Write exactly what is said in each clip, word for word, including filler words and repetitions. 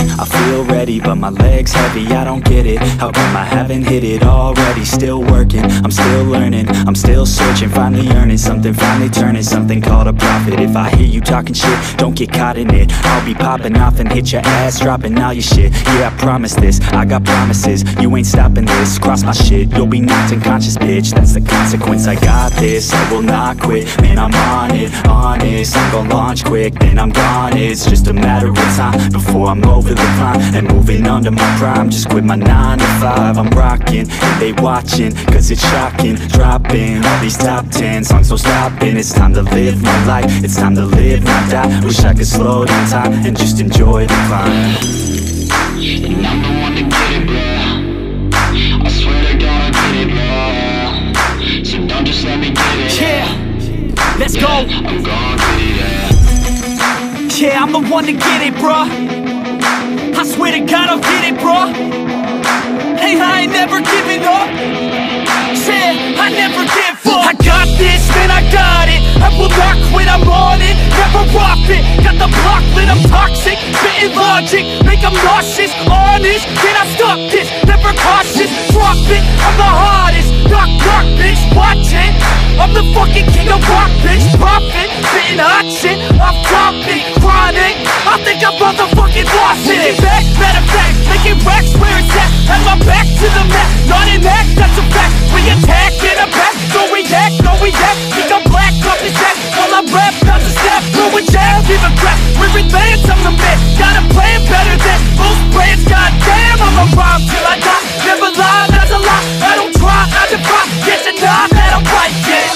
I feel ready, but my legs heavy, I don't get it. How come I haven't hit it already? Still working, I'm still learning, I'm still searching, finally earning something, finally turning something called a profit. If I hear you talking shit, don't get caught in it. I'll be popping off and hit your ass, dropping all your shit. Yeah, I promise this, I got promises, you ain't stopping this. Cross my shit, you'll be knocked unconscious, bitch. That's the consequence, I got this, I will not quit. Man, I'm on it, honest, I'm gon' launch quick, then I'm gone. It's just a matter of time before I'm over the climb and moving under my prime. Just quit my nine to five, I'm rocking, and they watching, cause it's shocking. Dropping all these top ten songs, so stopping. It's time to live my life, it's time to live, not die. Wish I could slow down time and just enjoy the climb. And I'm the one to get it, bro. I swear to God I get it, bro. So don't just let me get it. Yeah, let's yeah, go. I'm gon' get it, yeah. Yeah, I'm the one to get it, bro. I swear to God I'll get it, bro. Hey, I ain't never giving up. Yeah, I never give up. I got this, man, I got it. I will not quit, I'm on it. Never rock it. Got the block lit, I'm toxic. Spitting logic, make them nauseous. Honest, can I stop this? Never cautious, drop it. I'm the hardest. Knock, knock, bitch, watch it. I'm the fucking king of rock, bitch. Profit, spitting hot shit. Off topic, chronic. I think I'm motherfucking lost it. Making back, matter of fact, making racks where it's at. Have my back to the mat, not an act, that's a fact. We attack in a back, so we act, no we act. Think I'm black, off his back, while I rap, not a step. Throw a jab, give a crap. We're advanced, I'm the man. Got a plan better than most brands. Goddamn, I'm a rhyme till I die. Never lie, that's a lie. I don't try, I defy. Yes and nah, that I'm right, yeah.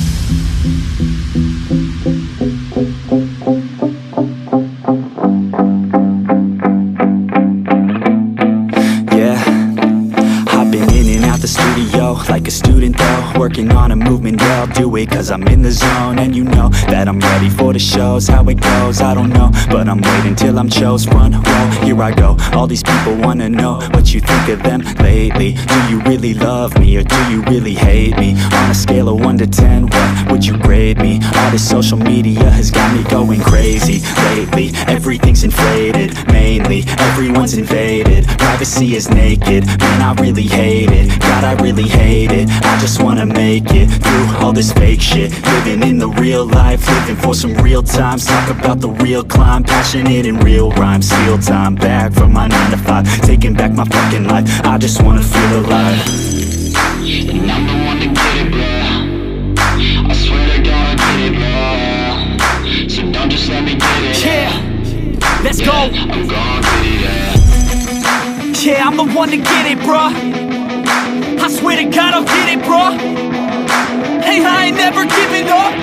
The studio, like a student though, working on a movement, yeah, I'll do it cause I'm in the zone. And you know that I'm ready for the shows. How it goes, I don't know, but I'm waiting till I'm chose. Run, roll, here I go. All these people wanna know what you think of them lately. Do you really love me or do you really hate me? On a scale of one to ten, what would you grade me? All this social media has got me going crazy lately. Everything's inflated, mainly everyone's invaded. Privacy is naked, man, I really hate it. God, I really hate it. I just wanna make it through all this fake shit. Living in the real life, living for some real times. Talk about the real climb, passionate in real rhymes. Steal time back from my nine to five, taking back my fucking life. I just wanna feel alive. And I'm the one to get it, bro. I swear to God I get it, bro. So don't just let me get it. Yeah, let's yeah, go. I'm gon' get it, yeah. Yeah, I'm the one to get it, bro. I swear to God I'll get it, bro. Hey, I ain't never giving up.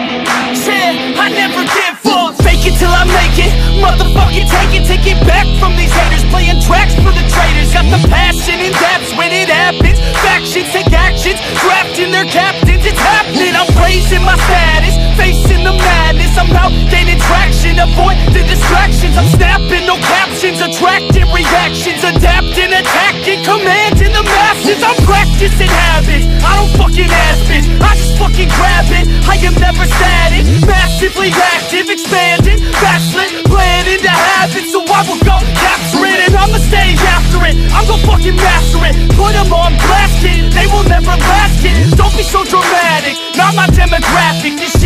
Yeah, I never give up. Fake it till I make it. Motherfucking take it, take it back from these haters. Playing tracks for the traitors. Got the passion in depths when it happens. Factions take actions, drafting their captains. It's happening, I'm raising my status, facing the madness. I'm out gaining traction, avoid the distractions. I'm snapping, no captions, attracting reactions. Adapting, attacking, commanding the masses. I'm practicing habits, I don't fucking ask bitch, I just fucking grab it. I am never static, massively active, expanding, backslid, planning to have it. So I will go capture it, and I'ma stay after it. I'm gonna fucking master it, put them on blast, kid. They will never last, kid. Don't be so dramatic, not my demographic. This